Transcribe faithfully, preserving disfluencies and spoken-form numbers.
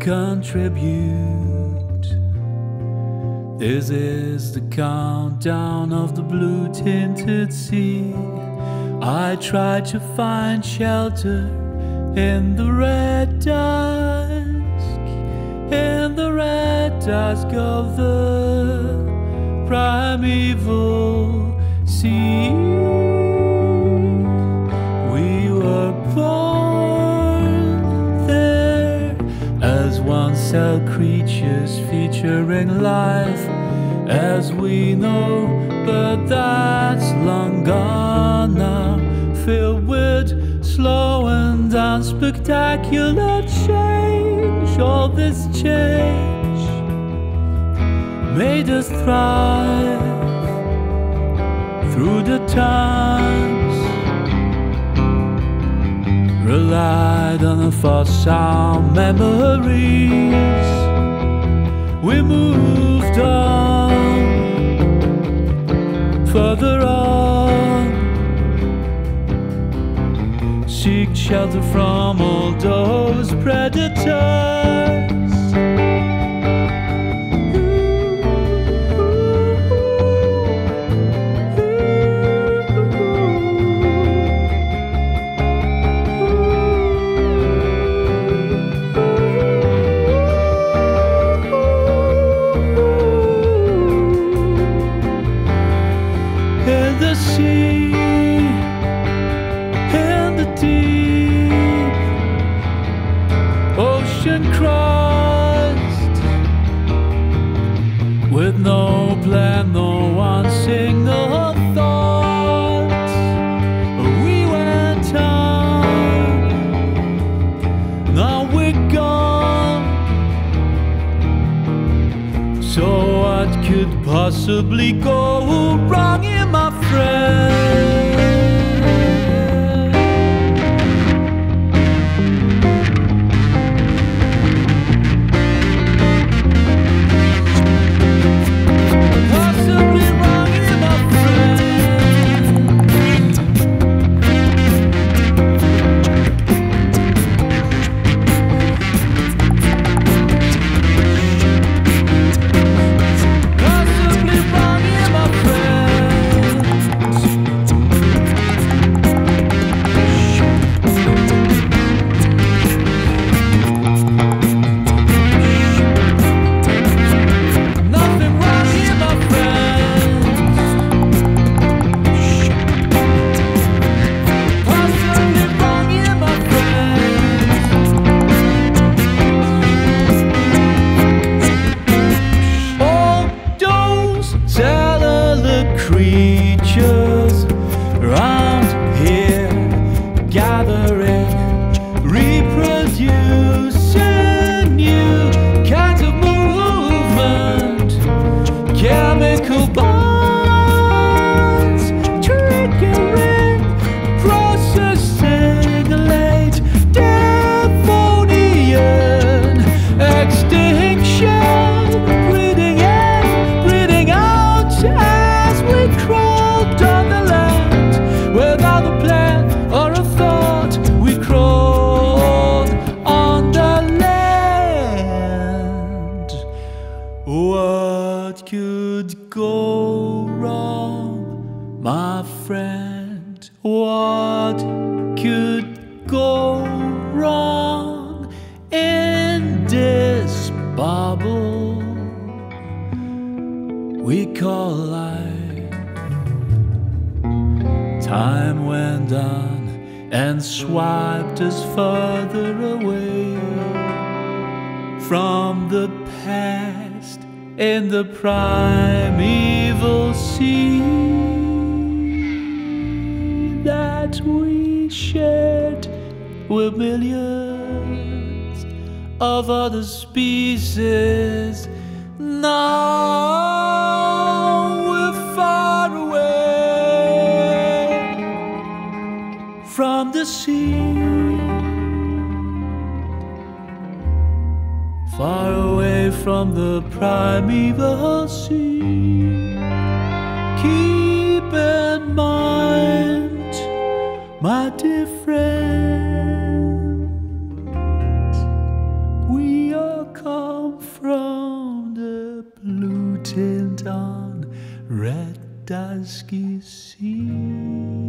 contribute. This is the countdown of the blue tinted sea. I try to find shelter in the red dusk, in the red dusk of the primeval sea. We were born there as one-cell creatures featuring life as we know, but that's long gone now, filled with slow and unspectacular change. All this change made us thrive through the times, relied on the fossil memories. We moved on, further on, seek shelter from all those predators. In the sea, in the deep, ocean crossed, with no plan, no one single thought. We went on, now we're gone. So what could possibly go wrong here, my friend? Possibly wrong here, my friend. Possibly wrong here, my friend. Nothing wrong here, my friend. Possibly wrong here, my friend. All those cellular creatures around here, gathering, reproducing new kinds of movement, chemical bonds, triggering, processing late Devonian extinction, breathing in, breathing out as we crawled on the land without a plan or a thought. We crawled on the land. What could go wrong, my friend? What could go wrong in this bubble we call life? Time went on and swiped us further away from the past in the primeval sea that we shared with millions of other species. Now we're far away from the sea, far away from the primeval sea. Keep in mind, my dear friend, we are red dusky sea.